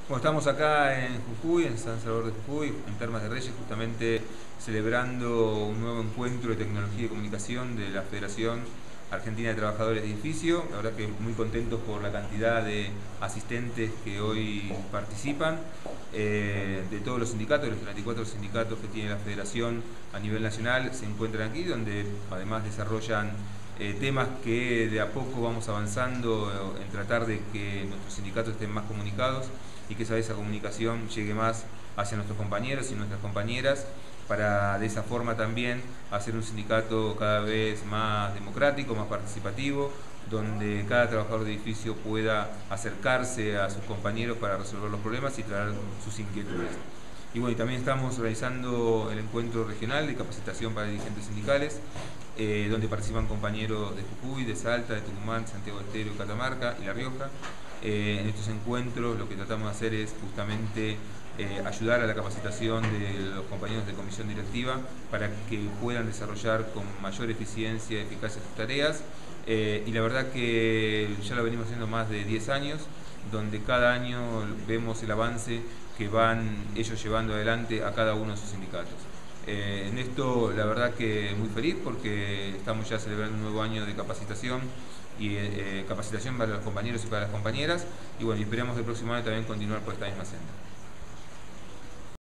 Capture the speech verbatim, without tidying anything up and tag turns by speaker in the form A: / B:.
A: Bueno, estamos acá en Jujuy, en San Salvador de Jujuy, en Termas de Reyes, justamente celebrando un nuevo encuentro de tecnología y comunicación de la Federación Argentina de Trabajadores de Edificio. La verdad que muy contentos por la cantidad de asistentes que hoy participan, eh, de todos los sindicatos, de los treinta y cuatro sindicatos que tiene la Federación a nivel nacional, se encuentran aquí, donde además desarrollan eh, temas que de a poco vamos avanzando en tratar de que nuestros sindicatos estén más comunicados y que esa, esa comunicación llegue más hacia nuestros compañeros y nuestras compañeras, para de esa forma también hacer un sindicato cada vez más democrático, más participativo, donde cada trabajador de edificio pueda acercarse a sus compañeros para resolver los problemas y traer sus inquietudes. Y bueno, y también estamos realizando el encuentro regional de capacitación para dirigentes sindicales, eh, donde participan compañeros de Jujuy, de Salta, de Tucumán, Santiago del Estero, Catamarca y La Rioja. Eh, en estos encuentros lo que tratamos de hacer es justamente eh, ayudar a la capacitación de los compañeros de comisión directiva para que puedan desarrollar con mayor eficiencia y eficacia sus tareas. Eh, y la verdad que ya lo venimos haciendo más de diez años, donde cada año vemos el avance que van ellos llevando adelante a cada uno de sus sindicatos. Eh, en esto la verdad que muy feliz porque estamos ya celebrando un nuevo año de capacitación y eh, capacitación para los compañeros y para las compañeras, y bueno, y esperamos el próximo año también continuar por esta misma senda.